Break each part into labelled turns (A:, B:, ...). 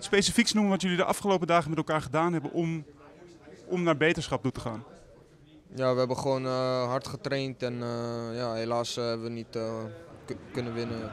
A: iets specifieks noemen wat jullie de afgelopen dagen met elkaar gedaan hebben om naar beterschap toe te gaan?
B: Ja, we hebben gewoon hard getraind en ja, helaas hebben we niet kunnen winnen.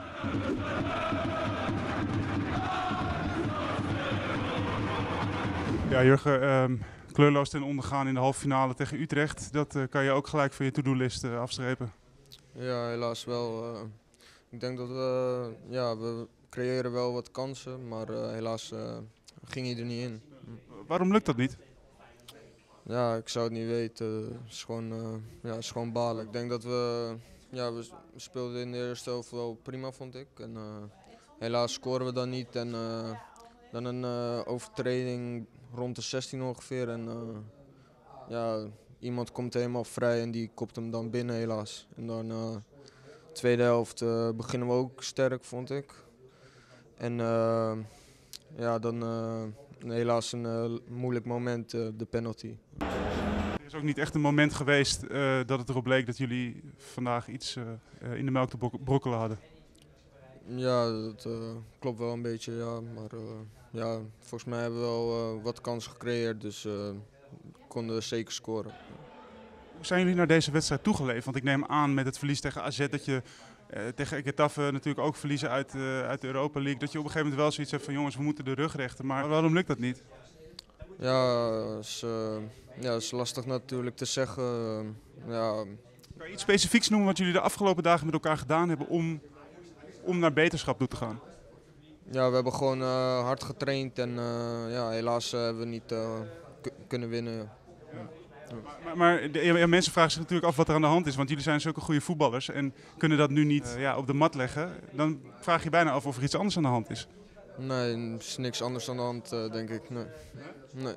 A: Ja, Jurgen, kleurloos ten onder gaan in de halve finale tegen Utrecht. Dat kan je ook gelijk van je to-do-list afstrepen.
B: Ja, helaas wel. Ik denk dat we creëren wel wat kansen, maar helaas ging hij er niet in.
A: Waarom lukt dat niet?
B: Ja, ik zou het niet weten. Het is gewoon balen. Ik denk dat we speelden in de eerste helft wel prima, vond ik. En helaas scoren we dan niet. En dan een overtreding rond de 16 ongeveer. En ja, iemand komt helemaal vrij en die kopt hem dan binnen helaas. En dan de tweede helft beginnen we ook sterk, vond ik. En ja, dan helaas een moeilijk moment, de penalty.
A: Er is ook niet echt een moment geweest dat het erop leek dat jullie vandaag iets in de melk te brokkelen hadden.
B: Ja, dat klopt wel een beetje, ja. Maar ja, volgens mij hebben we wel wat kansen gecreëerd, dus konden we zeker scoren.
A: Hoe zijn jullie naar deze wedstrijd toegeleefd? Want ik neem aan met het verlies tegen AZ dat je tegen Getafe natuurlijk ook verliezen uit de Europa League. Dat je op een gegeven moment wel zoiets hebt van jongens, we moeten de rug rechten. Maar waarom lukt dat niet?
B: Ja, is lastig natuurlijk te zeggen. Ja,
A: Kan je iets specifieks noemen wat jullie de afgelopen dagen met elkaar gedaan hebben om naar beterschap toe te gaan?
B: ja, we hebben gewoon hard getraind en ja, helaas hebben we niet kunnen winnen.
A: Maar mensen vragen zich natuurlijk af wat er aan de hand is. Want jullie zijn zulke goede voetballers en kunnen dat nu niet op de mat leggen. Dan vraag je bijna af of er iets anders aan de hand is.
B: Nee, er is niks anders aan de hand, denk ik. Nee. Nee.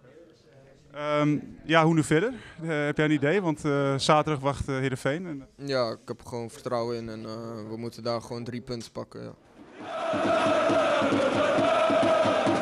A: Ja, hoe nu verder? Heb jij een idee? Want zaterdag wacht Heerenveen.
B: Ja, ik heb er gewoon vertrouwen in en we moeten daar gewoon 3 punten pakken. Ja.